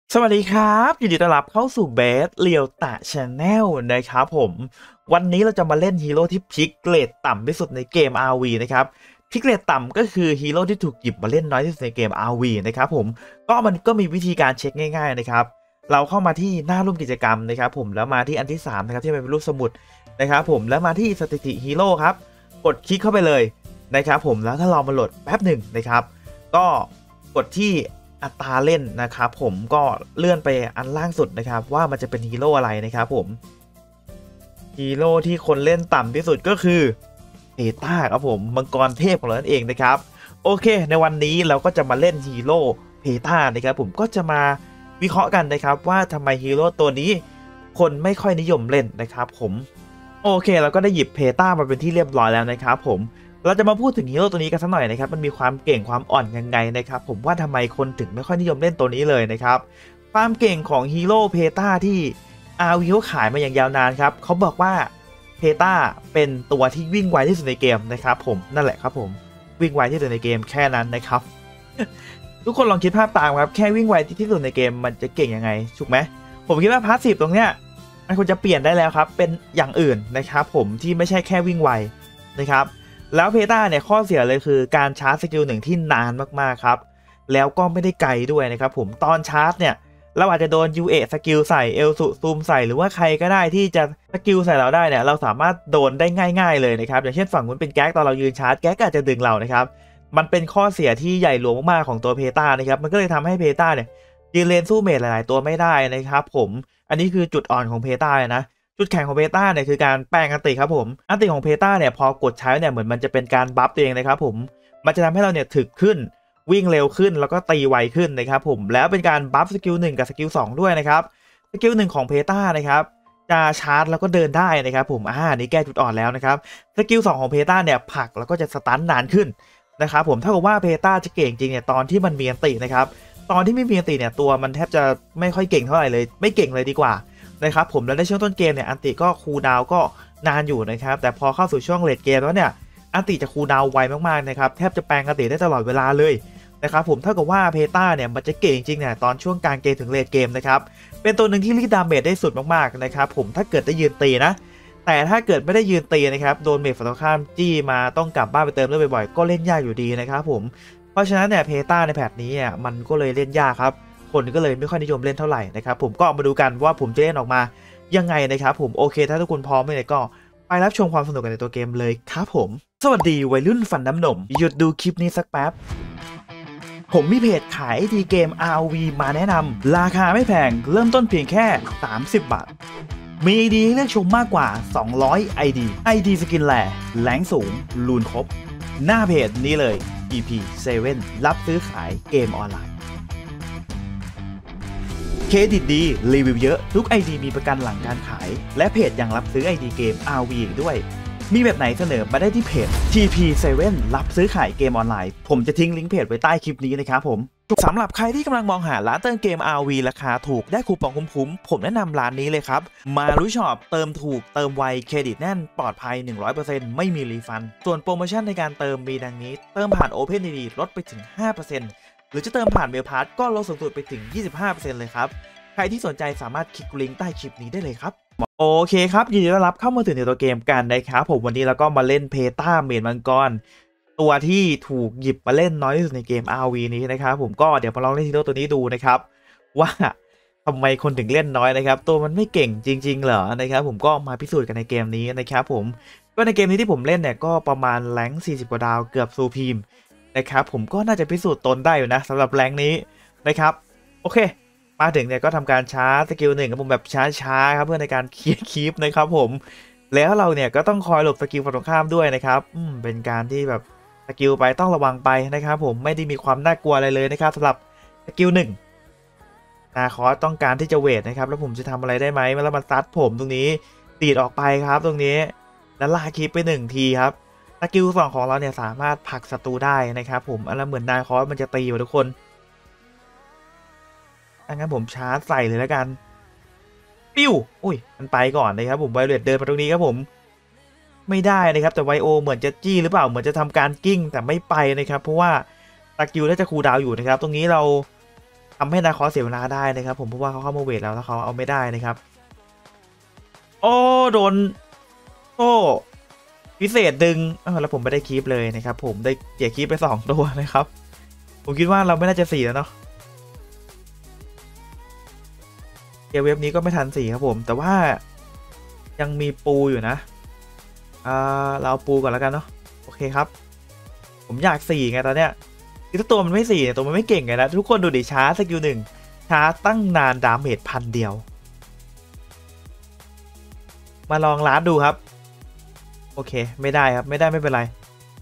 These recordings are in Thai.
สวัสดีครับยินดีต้อนรับเข้าสู่เบสเรียวตะชาแนลนะครับผมวันนี้เราจะมาเล่นฮีโร่ที่พิกเกรดต่ำที่สุดในเกม RV นะครับพิกเกรดต่ำก็คือฮีโร่ที่ถูกหยิบมาเล่นน้อยที่สุดในเกม RV นะครับผมมันก็มีวิธีการเช็คง่ายๆนะครับเราเข้ามาที่หน้าร่วมกิจกรรมนะครับผมแล้วมาที่อันที่3นะครับที่เป็นรูปสมุดนะครับผมแล้วมาที่สถิติฮีโร่ครับกดคลิกเข้าไปเลยนะครับผมแล้วถ้ารอมาโหลดแป๊บหนึ่งนะครับก็กดที่อัตราเล่นนะครับผมก็เลื่อนไปอันล่างสุดนะครับว่ามันจะเป็นฮีโร่อะไรนะครับผมฮีโร่ที่คนเล่นต่ำที่สุดก็คือเพต้าครับผมมังกรเทพของเรานั่นเองนะครับโอเคในวันนี้เราก็จะมาเล่นฮีโร่เพต้านะครับผมก็จะมาวิเคราะห์กันนะครับว่าทำไมฮีโร่ตัวนี้คนไม่ค่อยนิยมเล่นนะครับผมโอเคเราก็ได้หยิบเพต้ามาเป็นที่เรียบร้อยแล้วนะครับผมเราจะมาพูดถึงฮีโร่ตัวนี้กันสักหน่อยนะครับมันมีความเก่งความอ่อนยังไงนะครับผมว่าทำไมคนถึงไม่ค่อยนิยมเล่นตัวนี้เลยนะครับความเก่งของฮีโร่เพต้าที่RVเขาขายมาอย่างยาวนานครับเขาบอกว่าเพต้าเป็นตัวที่วิ่งไวที่สุดในเกมนะครับผมนั่นแหละครับผมวิ่งไวที่สุดในเกมแค่นั้นนะครับ ทุกคนลองคิดภาพตามครับแค่วิ่งไวที่สุดในเกมมันจะเก่งยังไงถูกไหมผมคิดว่าพาสซีฟตรงเนี้ยมันควรจะเปลี่ยนได้แล้วครับเป็นอย่างอื่นนะครับผมที่ไม่ใช่แค่วิ่งไวนะครับแล้วเพต้าเนี่ยข้อเสียเลยคือการชาร์จสกิลหนึ่งที่นานมากๆครับแล้วก็ไม่ได้ไกลด้วยนะครับผมตอนชาร์จเนี่ยเราอาจจะโดน UA สกิลใส่เอลสุซูมใส่หรือว่าใครก็ได้ที่จะสกิลใส่เราได้เนี่ยเราสามารถโดนได้ง่ายๆเลยนะครับอย่างเช่นฝั่งนู้นเป็นแก๊กตอนเรายืนชาร์จแก๊กอาจจะดึงเรานะครับมันเป็นข้อเสียที่ใหญ่หลวงมากๆของตัวเพต้านะครับมันก็เลยทำให้เพต้าเนี่ยยืนเลนสู้เมจหลายๆตัวไม่ได้นะครับผมอันนี้คือจุดอ่อนของเพต้านะจุดแข็งของเพต้าเนี่ยคือการแปลงอันติครับผมอันติของเพต้าเนี่ยพอกดใช้เนี่ยเหมือนมันจะเป็นการบัฟตัวเองนะครับผมมันจะทำให้เราเนี่ยถึกขึ้นวิ่งเร็วขึ้นแล้วก็ตีไวขึ้นนะครับผมแล้วเป็นการบัฟสกิล1กับสกิล2ด้วยนะครับสกิล1ของเพต้านะครับจะชาร์จแล้วก็เดินได้นะครับผมนี่แก้จุดอ่อนแล้วนะครับสกิล2ของเพต้าเนี่ยผลักแล้วก็จะสตันนานขึ้นนะครับผมเท่ากับว่าเพต้าจะเก่งจริงเนี่ยตอนที่มันมีอันตินะครับตอนที่ไม่มีอันติเนี่ยตัวมันแทบจะไม่ค่อยเก่งเท่าไหร่เลยไม่เก่งเลยดีกว่านะครับผมแล้วในช่วงต้นเกมเนี่ยอันติก็คูลดาวน์ก็นานอยู่นะครับแต่พอเข้าสู่ช่วงเลทเกมแล้วเนี่ยอันติจะคูลดาวน์ไวมากๆนะครับแทบจะแปลงอันติได้ตลอดเวลาเลยนะครับผมเท่ากับว่าเพต้าเนี่ยมันจะเก่งจริงเนี่ยตอนช่วงกลางเกมถึงเลทเกมนะครับเป็นตัวหนึ่งที่รีดดาเมจได้สุดมากๆนะครับผมถ้าเกิดได้ยืนตีนะแต่ถ้าเกิดไม่ได้ยืนตีนะครับโดนเมจฝั่งตรงข้ามจี้มาต้องกลับบ้านไปเติมเลือดบ่อยๆก็เล่นยากอยู่ดีนะครับผมเพราะฉะนั้นเนี่ยเพต้าในแพทนี้เนี่ยมันก็เลยเล่นยากครับคนก็เลยไม่ค่อยนิยมเล่นเท่าไหร่นะครับผมก็มาดูกันว่าผมจะเล่นออกมายังไงนะครับผมโอเคถ้าทุกคนพร้อมเลยก็ไปรับชมความสนุกกันในตัวเกมเลยครับผมสวัสดีวัยรุ่นฟันน้ำนมหยุดดูคลิปนี้สักแป๊บผมมีเพจขายไอทีเกม RV มาแนะนำราคาไม่แพงเริ่มต้นเพียงแค่30 บาทมี ID ให้เลือกชมมากกว่า200 ID สกินแหล่แรงสูงลูนครบหน้าเพจนี้เลย EP7 รับซื้อขายเกมออนไลน์เครดิตดีรีวิวเยอะทุก ID มีประกันหลังการขายและเพจยังรับซื้อ ID เกม RV อีกด้วยมีแบบไหนเสนอมาได้ที่เพจ TP7 รับซื้อขายเกมออนไลน์ผมจะทิ้งลิงก์เพจไว้ใต้คลิปนี้นะครับผมสำหรับใครที่กำลังมองหาร้านเติมเกม RV ราคาถูกได้คูปองคุ้มๆผมแนะนำร้านนี้เลยครับมารุช็อปเติมถูกเติมไวเครดิตแน่นปลอดภัย 100% ไม่มีรีฟันส่วนโปรโมชั่นในการเติมมีดังนี้เติมผ่าน OpenID ลดไปถึง 5% หรือจะเติมผ่านเมลพาสก็ลดสูงสุดไปถึง 25% เลยครับใครที่สนใจสามารถคลิกลิงก์ใต้คลิปนี้ได้เลยครับโอเคครับยินดีต้อนรับเข้ามาถึงในตัวเกมกันนะครับผมวันนี้เราก็มาเล่นเพต้าเมจมังกรตัวที่ถูกหยิบมาเล่นน้อยที่สุดในเกม RV นี้นะครับผมก็เดี๋ยวมาลองเล่นฮีโร่ตัวนี้ดูนะครับว่าทำไมคนถึงเล่นน้อยนะครับตัวมันไม่เก่งจริงๆเหรอนะครับผมก็มาพิสูจน์กันในเกมนี้นะครับผมก็ในเกมนี้ที่ผมเล่นเนี่ยก็ประมาณแรงค์40 กว่าดาวเกือบซูพีมนะครับผมก็น่าจะพิสูจน์ตนได้อยู่นะสำหรับแรงค์นี้นะครับโอเคมาถึงเนี่ยก็ทำการชาร์จสกิล1กับผมแบบช้าๆครับเพื่อในการเคลียร์คีปนะครับผมแล้วเราเนี่ยก็ต้องคอยหลบสกิลฝั่งตรงข้ามด้วยนะครับเป็นการที่แบบสกิลไปต้องระวังไปนะครับผมไม่ได้มีความน่ากลัวอะไรเลยนะครับสำหรับสกิล1นาคอสต้องการที่จะเวทนะครับแล้วผมจะทำอะไรได้ไหมแล้วมันซัดผมตรงนี้ตีดออกไปครับตรงนี้แล้วลากคีปไป1ทีครับสกิล2ของเราเนี่ยสามารถผลักศัตรูได้นะครับผมอันนั้นเหมือนนาคอสมันจะตีอยู่ทุกคนงั้นผมชาร์จใส่เลยแล้วกันปิ้วอุ้ยมันไปก่อนนะครับผมไวเลตเดินมาตรงนี้ครับผมไม่ได้นะครับแต่ไวโอเหมือนจะจี้หรือเปล่าเหมือนจะทำการกิ้งแต่ไม่ไปนะครับเพราะว่าสกิลน่าจะคูลดาวน์อยู่นะครับตรงนี้เราทำให้นาคอสเสียเวลาได้นะครับผมเพราะว่าเขาเข้ามาเวทแล้วเขาเอาไม่ได้นะครับโอ้โดนโต้พิเศษดึงแล้วผมไม่ได้คีปเลยนะครับผมได้เสียคีปไป2 ตัวนะครับผมคิดว่าเราไม่น่าจะ4แล้วเนาะเว็บนี้ก็ไม่ทัน4ครับผมแต่ว่ายังมีปูอยู่นะเราเอาปูก่อนแล้วกันเนาะโอเคครับผมอยาก4ไงตอนเนี้ยคือถ้าตัวมันไม่4เนี่ยตัวมันไม่เก่งไงนะทุกคนดูดิช้าสกิล1ช้าตั้งนานดาเมจ1,000 เดียวมาลองลัดดูครับโอเคไม่ได้ครับไม่ได้ไม่เป็นไร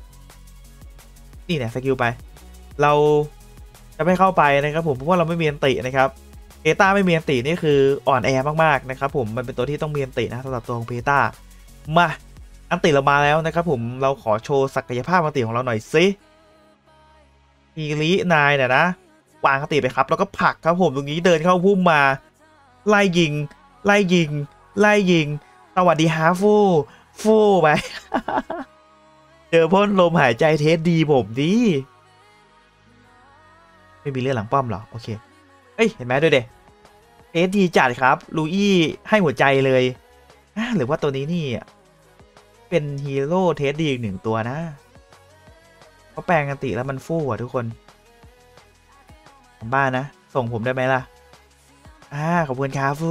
นี่เนี่ยสกิลไปเราจะไม่เข้าไปนะครับผมเพราะว่าเราไม่มีอันตินะครับเพต้าไม่มีอันตินี่คืออ่อนแอมากๆนะครับผมมันเป็นตัวที่ต้องมีอันตินะสำหรับตัวของเพต้ามาอันติเรามาแล้วนะครับผมเราขอโชว์ศักยภาพอันติของเราหน่อยสิอีลินายเนี่ยนะวางอันติไปครับแล้วก็ผลักครับผมตรงนี้เดินเข้าพุ่มมาไล่ยิงไล่ยิงไล่ยิงสวัสดีฮาฟูไป เจอพ่นลมหายใจเทสดีผมดิไม่มีเลือดหลังป้อมหรอโอเคเอ้ยเห็นไหมด้วยเด็เทสดีจัดครับลูอี้ให้หัวใจเลยหรือว่าตัวนี้นี่เป็นฮีโร่เทสดีอีก1 ตัวนะเขาแปลงกันติแล้วมันฟู่อ่ะทุกคนบ้านนะส่งผมได้ไหมล่ะขอบคุณครับฟู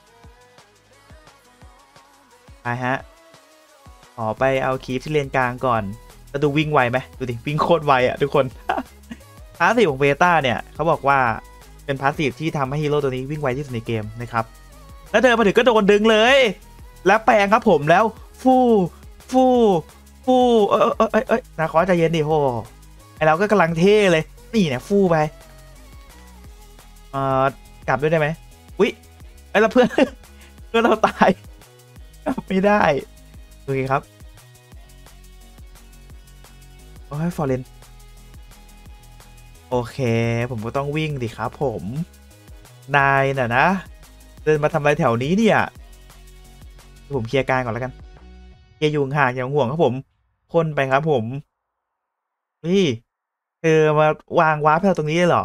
ไปฮะขอไปเอาคีฟที่เลนกลางก่อนแล้วดูวิ่งไวไหมดูดิวิ่งโคตรไวอ่ะทุกคนพาสซีฟของเบต้าเนี่ยเขาบอกว่าเป็นพาสซีฟที่ทำให้ฮีโร่ตัวนี้วิ่งไวที่สุดในเกมนะครับแล้วเดินมาถึงก็โดนดึงเลยแล้วแปลงครับผมแล้วฟูนาคอสใจเย็นดิโหไอเราก็กำลังเท่เลยนี่เนี่ยฟูไปกลับด้วยได้ไหมอุ๊ยไอเราเพื่อนเราตายไม่ได้โอเคครับโอ้ยฟอร์เรนโอเคผมก็ต้องวิ่งดิครับผมนายน่ะนะเดินมาทำอะไรแถวนี้เนี่ยผมเคลียร์การก่อนแล้วกันเคลียร์ยุงห่างอย่างห่วงครับผมคนไปครับผมนี่มาวางวาร์ปตรงนี้เลยเหรอ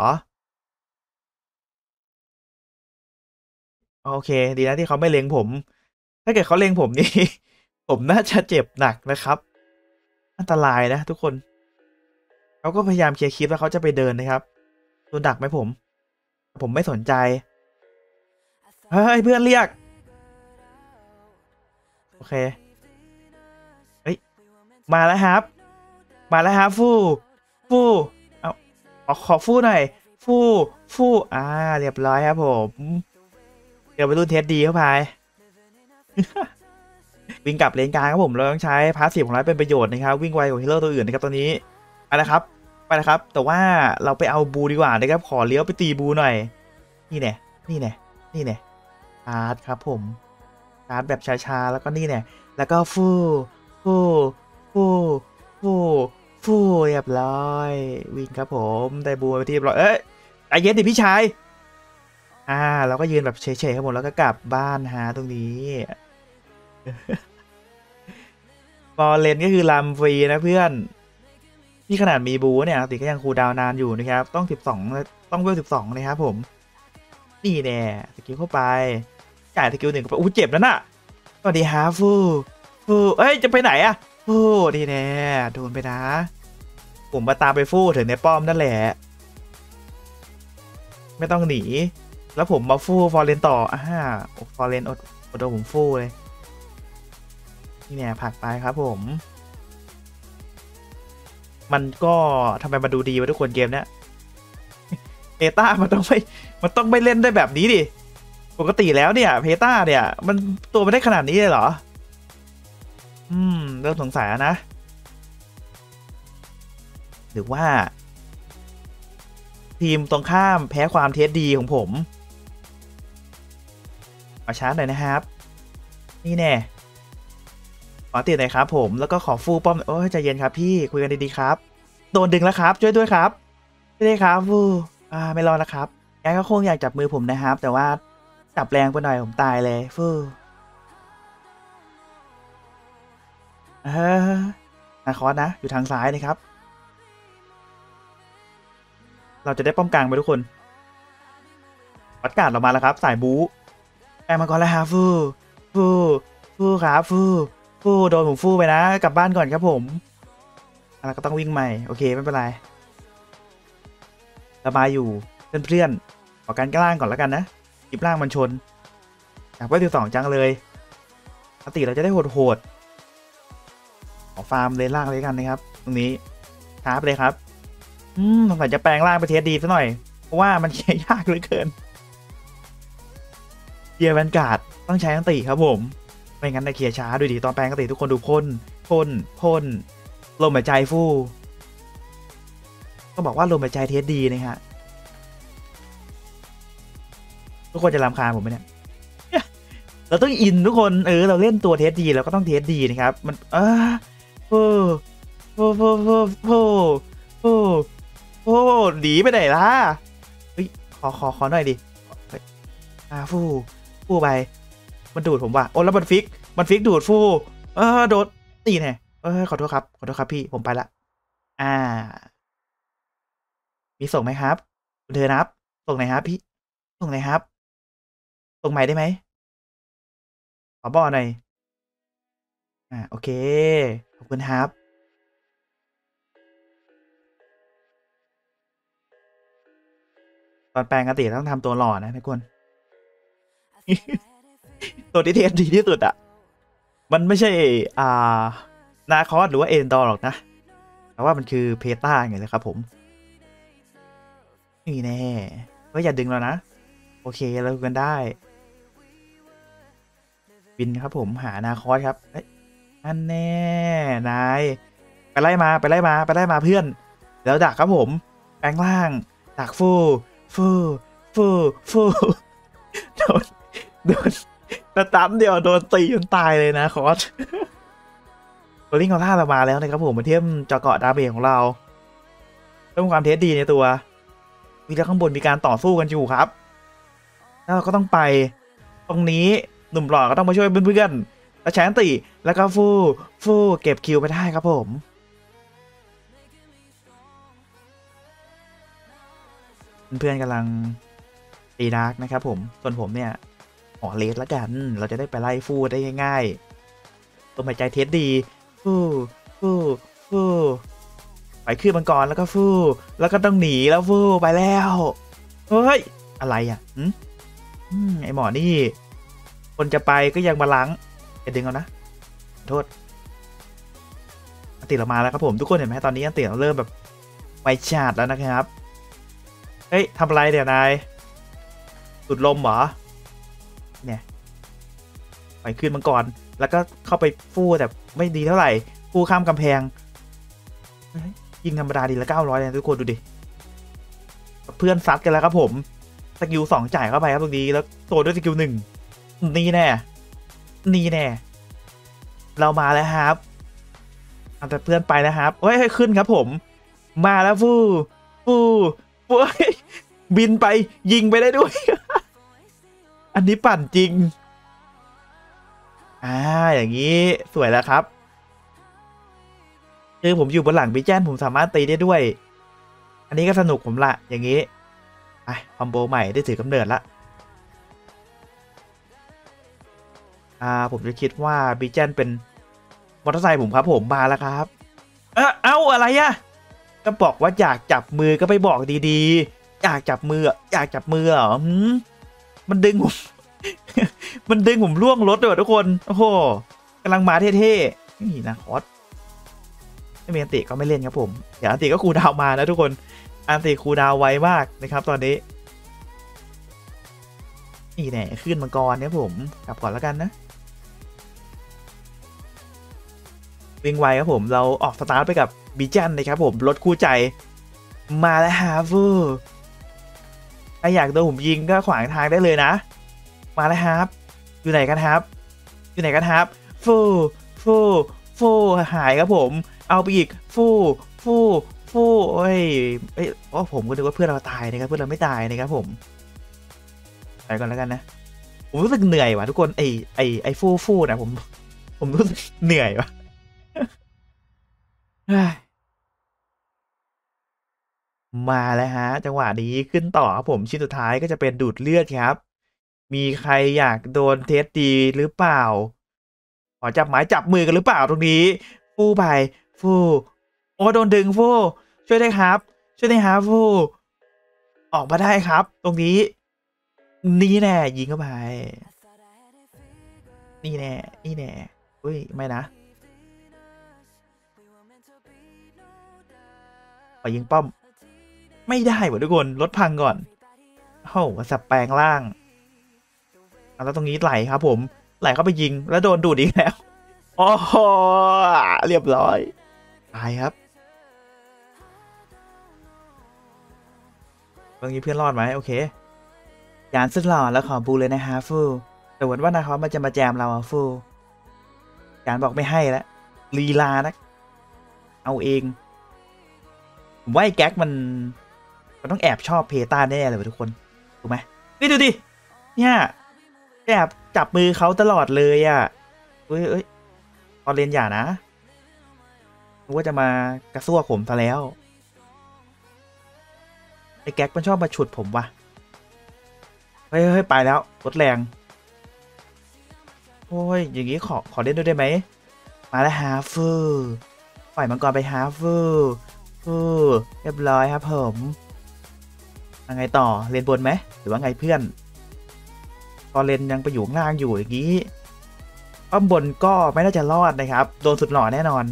โอเคดีนะที่เขาไม่เล็งผมถ้าเกิดเขาเล็งผมนี่ ผมน่าจะเจ็บหนักนะครับอันตรายนะทุกคนเขาก็พยายามเคลียร์คลิปแล้วเขาจะไปเดินนะครับโดนดักไหมผมไม่สนใจเฮ้ยเพื่อนเรียกโอเคเฮ้ยมาแล้วครับมาแล้วครับฟู่เอาขอฟู่หน่อยฟู่เรียบร้อยครับผมเดี๋ยวไปรุ่นเทสดีเข้าไปวิ่งกลับเลนกลางครับผมเราต้องใช้พาสซีฟของเราเป็นประโยชน์นะครับวิ่งไวกว่าฮีโร่ตัวอื่นนะครับตอนนี้ไปแล้วครับแต่ว่าเราไปเอาบูดีกว่านะครับขอเลี้ยวไปตีบูหน่อยนี่แน่ชาร์จครับผมชาร์จแบบช้าๆแล้วก็นี่แน่แล้วก็ฟู่ฟู่ฟู่เรียบร้อยวิ่งครับผมได้บูไปที่เรียบร้อยใจเย็นดิพี่ชายเราก็ยืนแบบเฉยๆครับผมแล้วก็กลับบ้านหาตรงนี้ฟอร์เรนก็คือลำฟรีนะเพื่อนที่ขนาดมีบูเนี่ยติก็ยังคูลดาวน์นานอยู่นะครับต้อง12ต้องเวล12นะครับผมนี่แน่สกิลเข้าไปจ่ายสกิล1เข้าไปเจ็บแล้วน่ะสวัสดีฮาฟูจะไปไหนอะนี่แน่โดนไปนะผมมาตามไปฟูถึงในป้อมนั่นแหละไม่ต้องหนีแล้วผมมาฟูฟอร์เรนต่อฟอร์เรนอดโดนผมฟูเลยนี่แน่ผักไปครับผมมันก็ทำไมมาดูดีวะทุกคนเกมเนี้ยเพต้ามันต้องไม่เล่นได้แบบนี้ดิปกติแล้วเนี่ยเพต้าเนี่ยมันตัวไม่ได้ขนาดนี้เลยเหรอเริ่มสงสัยนะหรือว่าทีมตรงข้ามแพ้ความเทสดีของผมขอชาร์จหน่อยนะครับนี่แน่ขอติดหน่อยครับผมแล้วก็ขอฟูป้อมโอ้ยใจเย็นครับพี่คุยกันดีๆครับโดนดึงแล้วครับช่วยด้วยครับช่วยด้วยครับฟูไม่รอดแล้วครับแกก็คงอยากจับมือผมนะครับแต่ว่าจับแรงไปหน่อยผมตายเลยฟูนาคอสนะอยู่ทางซ้ายนะครับเราจะได้ป้อมกลางไปทุกคนประกาศออกมาแล้วครับสายบู๊แปลงมาก่อนแล้วฮะฟูครับฟูโดนผมฟูไปนะกลับบ้านก่อนครับผมแล้วก็ต้องวิ่งใหม่โอเคไม่เป็นไรสบายอยู่เพื่อนๆขอการกล้างก่อนแล้วกันนะคลิปล่างมันชนอยากไปที่2จังเลยปกติเราจะได้โหดขอฟาร์มเลนล่างเลยกันนะครับตรงนี้ครับเลยครับสงสัยจะแปลงล่างไปเทสดีซะหน่อยเพราะว่ามันเคลียร์ยากเหลือเกินเคลียร์แวนการ์ดต้องใช้อันติครับผมไม่งั้นจะเคลียร์ช้าดูดีตอนแปลงอันติทุกคนดูพ่นลมหายใจฟู่ก็บอกว่าลมหายใจเทสดีนะฮะทุกคนจะรำคาญผมไหมเนี่ยเราต้องอินทุกคนเราเล่นตัวเทสดีเราก็ต้องเทสดีนะครับมันโอ้โอ้หนีไปไหนล่ะเฮ้ยขอหน่อยดิฟู่ไปมันดูดผมว่ะโอ้แล้วมันฟิกดูดฟู่โดดตีแน่ขอโทษครับพี่ผมไปละมีส่งไหมครับเธอนับส่งไหนครับพี่ส่งไหนครับส่งใหม่ได้ไหมขอบอกหน่อยโอเคขอบคุณครับตอนแปลงกติต้องทำตัวหล่อนะทุกคน ตัวที่เทสดีที่สุดอ่ะมันไม่ใช่นาคอสหรือว่าเอ็นดอร์หรอกนะแต่ว่ามันคือเพตาไงเลยครับผมนี่แน่ก็อย่าดึงแล้วนะโอเคเรากันได้บินครับผมหานาคอสครับอันแน่นายไปไล่มาเพื่อนแล้วดักครับผมแปลงล่างดักฟูโดนสตันเดียวโดนตีจนตายเลยนะคอสตัวลิงของท่าเรามาแล้วนะครับผมมาเทียมจอเกาะดาเมจของเราเพิ่มความเทสดีในตัววิธีข้างบนมีการต่อสู้กันอยู่ครับแล้วเราก็ต้องไปตรงนี้หนุ่มหล่อก็ต้องมาช่วยเพื่อนๆแล้วแชนติแล้วก็ฟูเก็บคิวไปได้ครับผมเพื่อนๆกำลังตีดาร์กนะครับผมส่วนผมเนี่ยขอเลสละกันเราจะได้ไปไล่ฟูได้ง่ายๆตัวหายใจเทสดีฟูไปขึ้นมังกรแล้วก็แล้วก็ต้องหนีแล้วไปแล้วเฮ้ยอะไรอ่ะไอหมอนี่คนจะไปก็ยังมาล้างอย่าดึงเอานะโทษอันติเรามาแล้วครับผมทุกคนเห็นไหมตอนนี้อันติเราเริ่มแบบไวชาดแล้วนะครับเฮ้ยทำอะไรเดี๋ยวนายสุดลมเหรอเนี่ยไปขึ้นมังกรแล้วก็เข้าไปฟูแต่ไม่ดีเท่าไหร่ฟูข้ามกำแพงยิงธรรมดาดีละ900เลยทุกคนดูดิเพื่อนซัดกันแล้วครับผมสกิล2จ่ายเข้าไปครับตรงนี้แล้วโซด้วยสกิล1นี่แน่เรามาแล้วครับแต่เพื่อนไปแล้วครับเฮ้ยขึ้นครับผมมาแล้วฟูบินไปยิงไปได้ด้วย อันนี้ปั่นจริงอย่างนี้สวยแล้วครับคือผมอยู่บนหลังบีแจนผมสามารถตีได้ด้วย อันนี้ก็สนุกผมละอย่างนี้คอมโบใหม่ได้ถือกำเนิดละผมจะคิดว่าบีแจนเป็นมอเตอร์ไซค์ผมครับผมมาแล้วครับเอาอะไรอะก็บอกว่าอยากจับมือก็ไปบอกดีๆอยากจับมือเหรอมันดึงผม มันดึงผมล่วงรถเลยทุกคนโอ้โหกำลังมาเท่ๆนี่นะคอสไม่มีอันติก็ไม่เล่นครับผมเดี๋ยวอันติก็คูลดาวน์มานะทุกคนอันติคูลดาวน์ไวมากนะครับตอนนี้นี่แน่ขึ้นมังกรเนี่ยผมกลับก่อนแล้วกันนะวิ่งไวครับผมเราออกสตาร์ทไปกับบีจันนะครับผมรถคู่ใจมาแล้วฮาฟูถ้าอยากโดนผมยิงก็ขวางทางได้เลยนะมาแล้วครับอยู่ไหนกันครับฟูหายครับผมเอาไปอีกฟูโอ้ยผมก็นึกว่าเพื่อนเราตายนะครับเพื่อนเราไม่ตายนะครับผมไปก่อนแล้วกันนะผมรู้สึกเหนื่อยว่ะทุกคนไอฟูนะผมรู้สึกเหนื่อยว่ะ เฮ้ยมาแล้วฮะจังหวะนี้ขึ้นต่อครับผมชิ้นสุดท้ายก็จะเป็นดูดเลือดครับมีใครอยากโดนเทสดีหรือเปล่าขอจับไม้จับมือกันหรือเปล่าตรงนี้ฟูไปฟูโอ้โดนดึงฟูช่วยได้ครับช่วยได้ครับฟูออกมาได้ครับตรงนี้นี่แน่ยิงเข้าไปนี่แน่นี่แน่อุ้ยไม่นะขอยิงป้อมไม่ได้หมดทุกคนรถพังก่อนโอ้โหสับแปลงล่างแล้วตรงนี้ไหลครับผมไหลเข้าไปยิงแล้วโดนดูดอีกแล้วโอ้โหเรียบร้อยตายครับตรงนี้เพื่อนรอดไหมโอเคยานสุดหล่อแล้วขอบูเลยนะฮะฟูแต่วันว่านะครับมันจะมาแจมเราอะฟูยานบอกไม่ให้แล้วลีลานะเอาเองผมว่าไอ้แก๊กมันต้องแอบชอบเพตาแน่เลยทุกคนถูกไหมนี่ดูดิเนี่ยแอบจับมือเขาตลอดเลยอ่ะเอ้ยเอ้ยตอนเรียนอย่านะนึกว่าจะมากระซวกผมซะแล้วไอ้แก๊กมันชอบมาฉุดผมว่ะเฮ้ยเฮ้ยไปแล้วรถแรงโอ้ยอย่างงี้ขอเล่นด้วยได้ไหมมาแล้วฮาฟูปล่อยมังกรไปฮาฟูฟูเรียบร้อยครับผมยังไงต่อเล่นบนไหมหรือว่าไงเพื่อนตอนเล่นยังไปอยู่ข้างล่างอยู่อย่างงี้ป้อมบนก็ไม่น่าจะรอดนะครับโดนสุดหล่อแน่นอน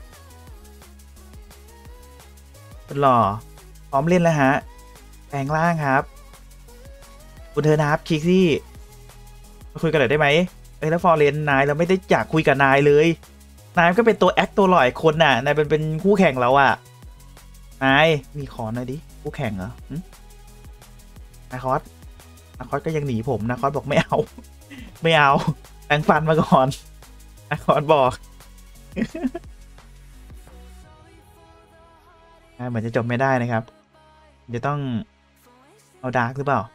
สุดหล่อพร้อมเล่นแล้วฮะแปลงล่างครับคุณเธอนะครับคิกซี่มาคุยกันหน่อยได้ไหมเอ้ยแล้วฟอร์เรนนายเราไม่ได้อยากคุยกับนายเลยนายก็เป็นตัวแอคตัวหล่อยคนน่ะนายเป็นคู่แข่งเราอ่ะนายมีขอหน่อยดิคู่แข่งเหรอนาคอสนาคอสก็ยังหนีผมนาคอสบอกไม่เอาไม่เอาแปรงฟันมาก่อนนาคอสบอกเหมือนจะจบไม่ได้นะครับจะต้องเอาดาร์กหรือเปล่า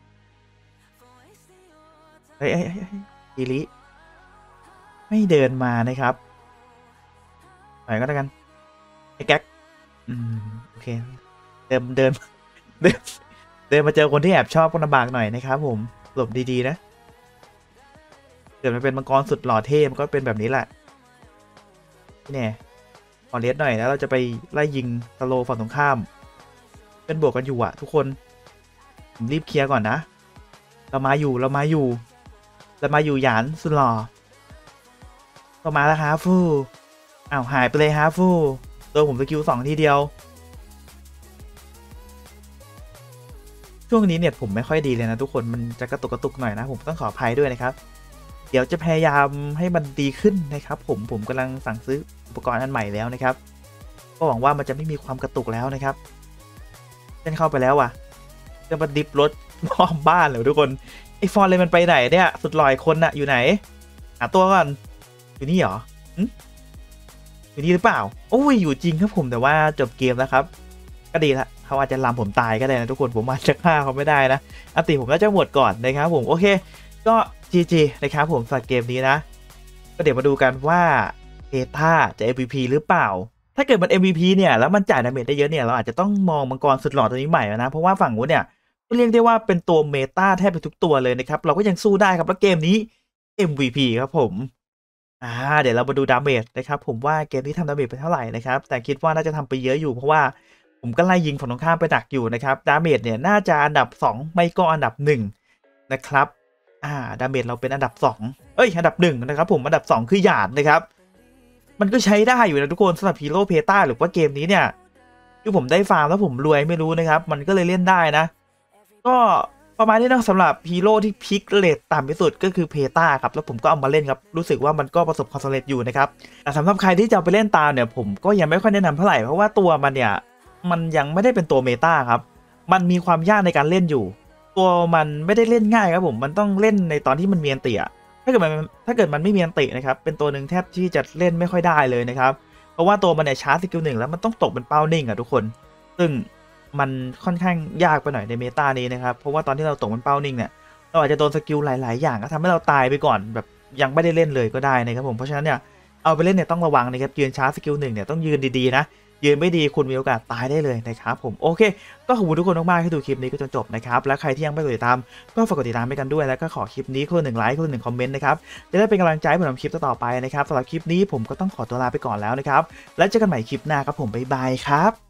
เฮ้ยอีลิไม่เดินมานะครับไปก็แล้วกันไอ้แก๊กโอเคเดินเดินเดินเดินมาเจอคนที่แอบชอบก็ลำบากหน่อยนะครับผมหลบดีๆนะเกิดมันเป็นมังกรสุดหล่อเท่มันก็เป็นแบบนี้แหละนี่แน่ขอเลสหน่อยแล้วเราจะไปไล่ยิงสโลฝั่งตรงข้ามเป็นบวกกันอยู่อะทุกคนผมรีบเคลียร์ก่อนนะเรามาอยู่หยานสุดหล่อก็มาแล้วฮาฟูอ้าวหายไปเลยฮาฟูโดนผมสกิล2ทีเดียวช่วงนี้เน็ตผมไม่ค่อยดีเลยนะทุกคนมันจะกระตุกหน่อยนะผมต้องขออภัยด้วยนะครับเดี๋ยวจะพยายามให้มันดีขึ้นนะครับผมกำลังสั่งซื้ออุปกรณ์อันใหม่แล้วนะครับก็หวังว่ามันจะไม่มีความกระตุกแล้วนะครับเล่นเข้าไปแล้วว่ะจะมาดิฟรถมอมบ้านเลยทุกคนไอฟอนเลยมันไปไหนเนี่ยสุดลอยคนน่ะอยู่ไหนหาตัวก่อนอยู่นี่เหรออยู่นี่หรือเปล่าโอ้ยอยู่จริงครับผมแต่ว่าจบเกมแล้วครับก็ดีละเขาอาจจะลำผมตายก็ได้นะทุกคนผมอาจจะฆ่าเขาไม่ได้นะอันติผมน่าจะหมดก่อนนะครับผมโอเคก็ GG นะครับผมสำหรับเกมนี้นะก็เดี๋ยวมาดูกันว่าเอตาจะ MVP หรือเปล่าถ้าเกิดมัน MVP เนี่ยแล้วมันจ่ายดาเมจได้เยอะเนี่ยเราอาจจะต้องมองมังกรสุดหล่อตัวนี้ใหม่นะเพราะว่าฝั่งนู้นเนี่ยก็เรียกได้ว่าเป็นตัวเมตาแทบไปทุกตัวเลยนะครับเราก็ยังสู้ได้ครับแล้วเกมนี้ MVP ครับผมเดี๋ยวเรามาดูดาเมจนะครับผมว่าเกมนี้ทำดาเมจไปเท่าไหร่นะครับแต่คิดว่าน่าจะทำไปเยอะอยู่เพราะว่าผมก็ไล่ยิงฝั่งตรงข้ามไปดักอยู่นะครับดาเมจเนี่ยน่าจะอันดับ2ไม่ก็อันดับ1นะครับดาเมจเราเป็นอันดับ2อันดับ1นะครับผมอันดับ2คือหยาดนะครับมันก็ใช้ได้อยู่นะทุกคนสำหรับฮีโร่เพตาหรือว่าเกมนี้เนี่ยคือผมได้ฟาร์มแล้วผมรวยไม่รู้นะครับมันก็เลยเล่นได้นะก็ประมาณนี้นะสำหรับฮีโร่ที่พิกเรทต่ำที่สุดก็คือเพตาครับแล้วผมก็เอามาเล่นครับรู้สึกว่ามันก็ประสบความสำเร็จอยู่นะครับแต่สำหรับใครที่จะไปเล่นตามเนี่ยผมก็ยังไม่ค่อยแนะนำเท่าไหร่เพราะว่าตัวมันเนี่ยมันยังไม่ได้เป็นตัวเมตาครับมันมีความยากในการเล่นอยู่ตัวมันไม่ได้เล่นง่ายครับผมมันต้องเล่นในตอนที่มันมีอันติอะถ้าเกิดมันไม่มีอันตินะครับเป็นตัวหนึ่งแทบที่จะเล่นไม่ค่อยได้เลยนะครับเพราะว่าตัวมันเนี่ยชาร์จสกิล1แล้วมันต้องตกเป็นเป้านิ่งอะทุกคนซึ่งมันค่อนข้างยากไปหน่อยในเมตานี้นะครับเพราะว่าตอนที่เราตกเป็นเป้านิ่งเนี่ยเราอาจจะโดนสกิลหลายๆอย่างก็ทำให้เราตายไปก่อนแบบยังไม่ได้เล่นเลยก็ได้นะครับผมเพราะฉะนั้นเนี่ยเอาไปเล่นเนี่ยต้องระวังนะครับยืนชาร์จสกิล1เนี่ยต้องยืนดีๆนะยืนไม่ดีคุณมีโอกาสตายได้เลยนะครับผมโอเคก็ขอบคุณทุกคนมากๆที่ดูคลิปนี้ก็จนจบนะครับและใครที่ยังไม่กดติดตามก็ฝากกดติดตามให้กันด้วยแล้วก็ขอคลิปนี้คน1 ไลค์คน1 คอมเมนต์นะครับจะได้เป็นกำลังใจให้ผมทำคลิปต่อไปนะครับสำหรับคลิปนี้ผมก็ต้องขอตัวลาไปก่อนแล้วนะครับแล้วเจอกันใหม่คลิปหน้าครับผมบ๊ายบายครับ